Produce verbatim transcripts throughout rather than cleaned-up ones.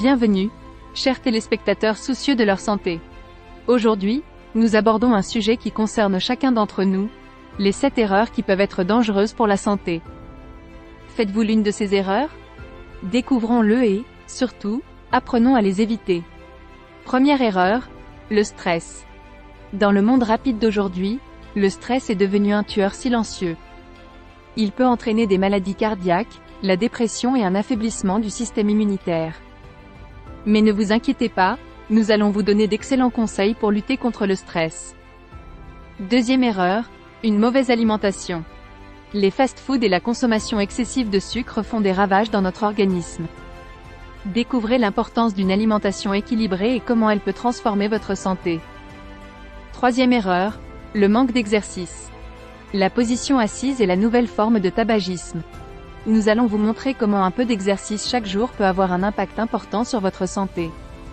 Bienvenue, chers téléspectateurs soucieux de leur santé. Aujourd'hui, nous abordons un sujet qui concerne chacun d'entre nous, les sept erreurs qui peuvent être dangereuses pour la santé. Faites-vous l'une de ces erreurs? Découvrons-le et, surtout, apprenons à les éviter. Première erreur, le stress. Dans le monde rapide d'aujourd'hui, le stress est devenu un tueur silencieux. Il peut entraîner des maladies cardiaques, la dépression et un affaiblissement du système immunitaire. Mais ne vous inquiétez pas, nous allons vous donner d'excellents conseils pour lutter contre le stress. Deuxième erreur, une mauvaise alimentation. Les fast-foods et la consommation excessive de sucre font des ravages dans notre organisme. Découvrez l'importance d'une alimentation équilibrée et comment elle peut transformer votre santé. Troisième erreur, le manque d'exercice. La position assise est la nouvelle forme de tabagisme. Nous allons vous montrer comment un peu d'exercice chaque jour peut avoir un impact important sur votre santé.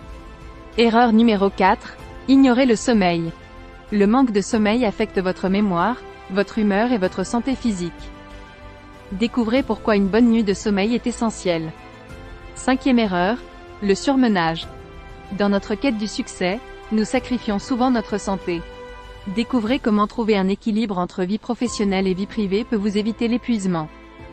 Erreur numéro quatre, ignorer le sommeil. Le manque de sommeil affecte votre mémoire, votre humeur et votre santé physique. Découvrez pourquoi une bonne nuit de sommeil est essentielle. Cinquième erreur, le surmenage. Dans notre quête du succès, nous sacrifions souvent notre santé. Découvrez comment trouver un équilibre entre vie professionnelle et vie privée peut vous éviter l'épuisement.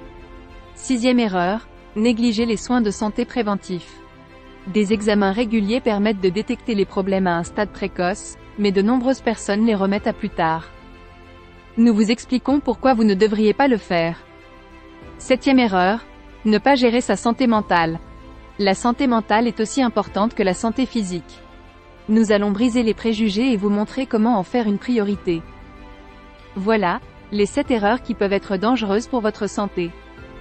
Sixième erreur, négliger les soins de santé préventifs. Des examens réguliers permettent de détecter les problèmes à un stade précoce, mais de nombreuses personnes les remettent à plus tard. Nous vous expliquons pourquoi vous ne devriez pas le faire. Septième erreur, ne pas gérer sa santé mentale. La santé mentale est aussi importante que la santé physique. Nous allons briser les préjugés et vous montrer comment en faire une priorité. Voilà, les sept erreurs qui peuvent être dangereuses pour votre santé.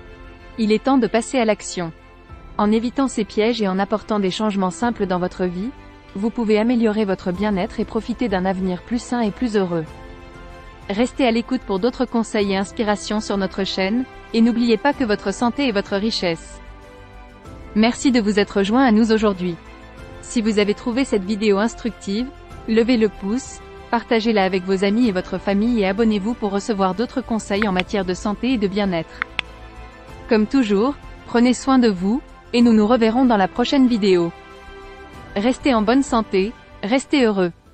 Il est temps de passer à l'action. En évitant ces pièges et en apportant des changements simples dans votre vie, vous pouvez améliorer votre bien-être et profiter d'un avenir plus sain et plus heureux. Restez à l'écoute pour d'autres conseils et inspirations sur notre chaîne, et n'oubliez pas que votre santé est votre richesse. Merci de vous être joint à nous aujourd'hui. Si vous avez trouvé cette vidéo instructive, levez le pouce, partagez-la avec vos amis et votre famille et abonnez-vous pour recevoir d'autres conseils en matière de santé et de bien-être. Comme toujours, prenez soin de vous, et nous nous reverrons dans la prochaine vidéo. Restez en bonne santé, restez heureux.